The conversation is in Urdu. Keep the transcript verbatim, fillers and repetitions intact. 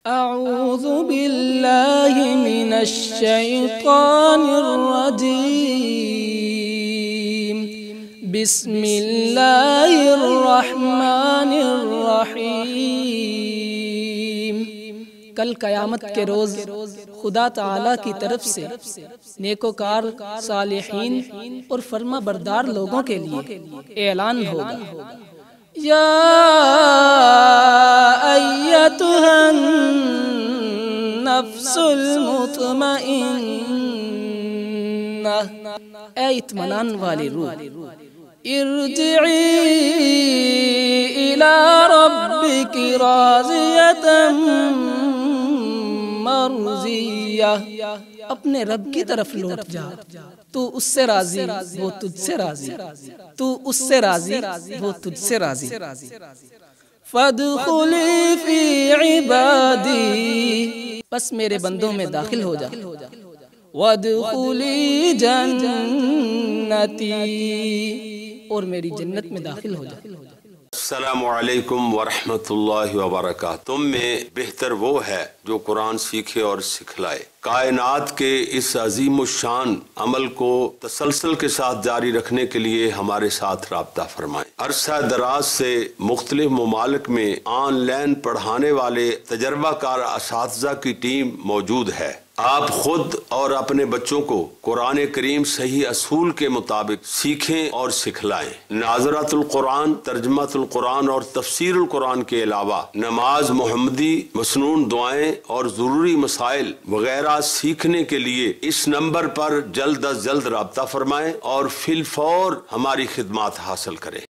اعوذ باللہ من الشیطان الرجیم بسم اللہ الرحمن الرحیم۔ کل قیامت کے روز خدا تعالی کی طرف سے نیکوکار، صالحین اور فرما بردار لوگوں کے لیے اعلان ہوگا، یا ایتھا النفس المطمئنہ، اے اطمینان والی روح، ارجعی الی ربک راضیۃ مرضیہ، اپنے رب کی طرف لوٹ جا، تو اس سے راضی وہ تجھ سے راضی، تو اس سے راضی وہ تجھ سے راضی۔ فادخلی فی عبادی، بس میرے بندوں میں داخل ہو جا، وادخلی جنتی، اور میری جنت میں داخل ہو جا۔ السلام علیکم ورحمۃ اللہ وبرکاتہ۔ تم میں بہتر وہ ہے جو قرآن سیکھے اور سکھلائے۔ کائنات کے اس عظیم الشان عمل کو تسلسل کے ساتھ جاری رکھنے کے لیے ہمارے ساتھ رابطہ فرمائیں۔ عرصہ دراز سے مختلف ممالک میں آن لائن پڑھانے والے تجربہ کار اساتذہ کی ٹیم موجود ہے۔ آپ خود اور اپنے بچوں کو قرآن کریم صحیح اصول کے مطابق سیکھیں اور سکھلائیں۔ ناظرۃ القرآن، ترجمۃ القرآن اور تفسیر القرآن کے علاوہ نماز محمدی، مسنون دعائیں اور ضروری مسائل وغیرہ سیکھنے کے لیے اس نمبر پر جلد از جلد رابطہ فرمائیں اور فی الفور ہماری خدمات حاصل کریں۔